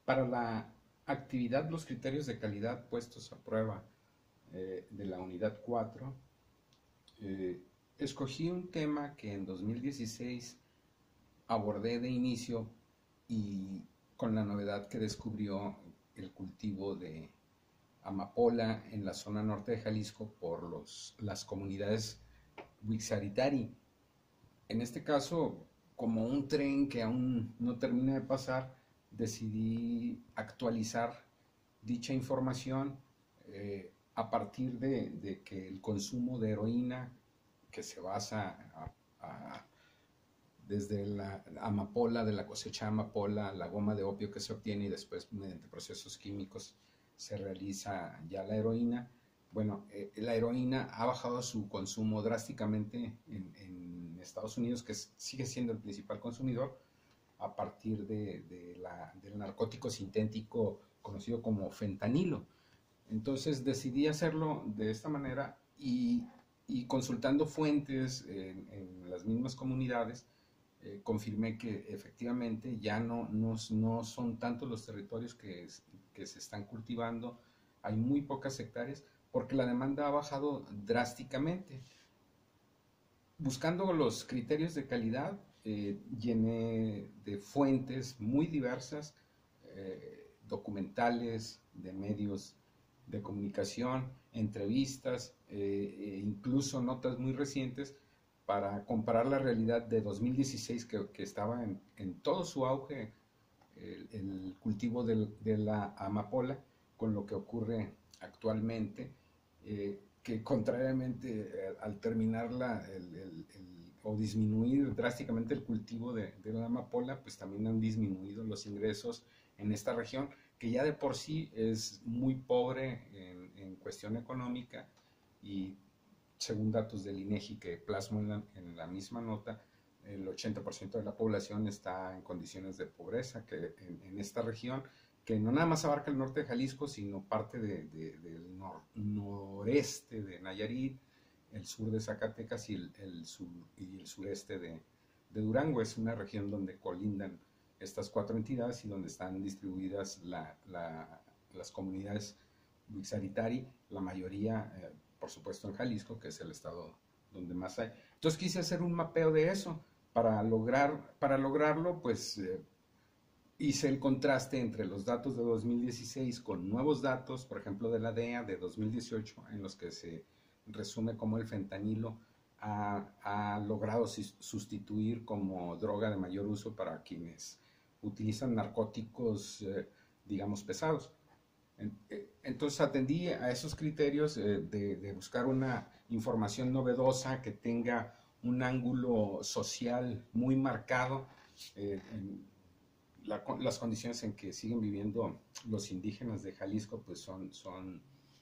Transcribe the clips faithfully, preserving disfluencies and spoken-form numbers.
Para la actividad, los criterios de calidad puestos a prueba eh, de la unidad cuatro, eh, escogí un tema que en dos mil dieciséis abordé de inicio y con la novedad que descubrió el cultivo de amapola en la zona norte de Jalisco por los, las comunidades Wixaritari. En este caso, como un tren que aún no termina de pasar, decidí actualizar dicha información eh, a partir de, de, que el consumo de heroína, que se basa a, a, desde la amapola, de la cosecha de amapola, la goma de opio que se obtiene y después mediante procesos químicos se realiza ya la heroína. Bueno, eh, la heroína ha bajado su consumo drásticamente en, en Estados Unidos, que es, sigue siendo el principal consumidor, a partir de, de la, del narcótico sintético conocido como fentanilo. Entonces decidí hacerlo de esta manera y, y consultando fuentes en, en las mismas comunidades, eh, confirmé que efectivamente ya no, no, no son tantos los territorios que, que se están cultivando, hay muy pocas hectáreas porque la demanda ha bajado drásticamente. Buscando los criterios de calidad, eh, llené de fuentes muy diversas, eh, documentales, de medios de comunicación, entrevistas, eh, e incluso notas muy recientes para comparar la realidad de dos mil dieciséis, que, que estaba en, en todo su auge el, el cultivo del, de la amapola, con lo que ocurre actualmente, eh, que contrariamente eh, al terminar la, el, el, el, o disminuir drásticamente el cultivo de, de la amapola, pues también han disminuido los ingresos en esta región, que ya de por sí es muy pobre en, en cuestión económica, y según datos del INEGI que plasmo en la, en la misma nota, el ochenta por ciento de la población está en condiciones de pobreza que en, en esta región, que no nada más abarca el norte de Jalisco, sino parte de, de, del nor, noreste de Nayarit, el sur de Zacatecas y el, el, sur, y el sureste de, de Durango. Es una región donde colindan estas cuatro entidades y donde están distribuidas la, la, las comunidades Wixaritari, la mayoría, eh, por supuesto, en Jalisco, que es el estado donde más hay. Entonces quise hacer un mapeo de eso. Para, lograr, para lograrlo, pues eh, hice el contraste entre los datos de dos mil dieciséis con nuevos datos, por ejemplo de la D E A de dos mil dieciocho, en los que se resume cómo el fentanilo ha, ha logrado sustituir como droga de mayor uso para quienes utilizan narcóticos, eh, digamos, pesados. Entonces atendí a esos criterios eh, de, de buscar una información novedosa que tenga un ángulo social muy marcado, eh, en la, las condiciones en que siguen viviendo los indígenas de Jalisco pues son, son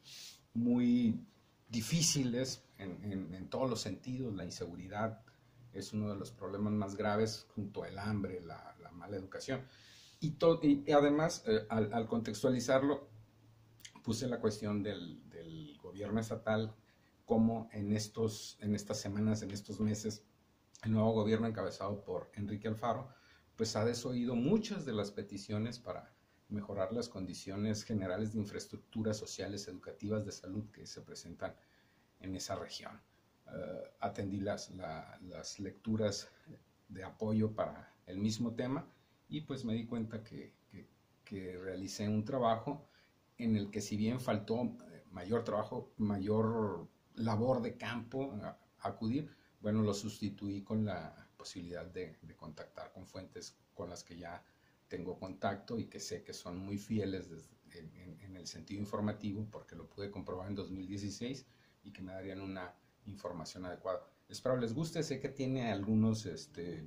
muy difíciles en, en, en todos los sentidos. La inseguridad es uno de los problemas más graves junto al hambre, la, la mala educación. Y, to, y además, eh, al, al contextualizarlo, puse la cuestión del, del gobierno estatal, como en, estos, en estas semanas, en estos meses, el nuevo gobierno encabezado por Enrique Alfaro, pues ha desoído muchas de las peticiones para mejorar las condiciones generales de infraestructuras sociales, educativas, de salud que se presentan en esa región. Uh, atendí las, la, las lecturas de apoyo para el mismo tema y pues me di cuenta que, que, que realicé un trabajo en el que, si bien faltó mayor trabajo, mayor labor de campo a, a acudir, bueno, lo sustituí con la posibilidad de, de contactar con fuentes con las que ya tengo contacto y que sé que son muy fieles desde, en, en, en el sentido informativo, porque lo pude comprobar en dos mil dieciséis y que me darían una información adecuada. Espero les guste. Sé que tiene algunos, este,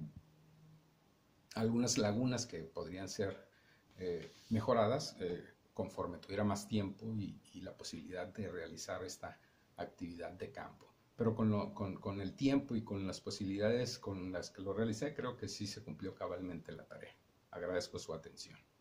algunas lagunas que podrían ser eh, mejoradas eh, conforme tuviera más tiempo y, y la posibilidad de realizar esta actividad de campo. Pero con, lo, con, con el tiempo y con las posibilidades con las que lo realicé, creo que sí se cumplió cabalmente la tarea. Agradezco su atención.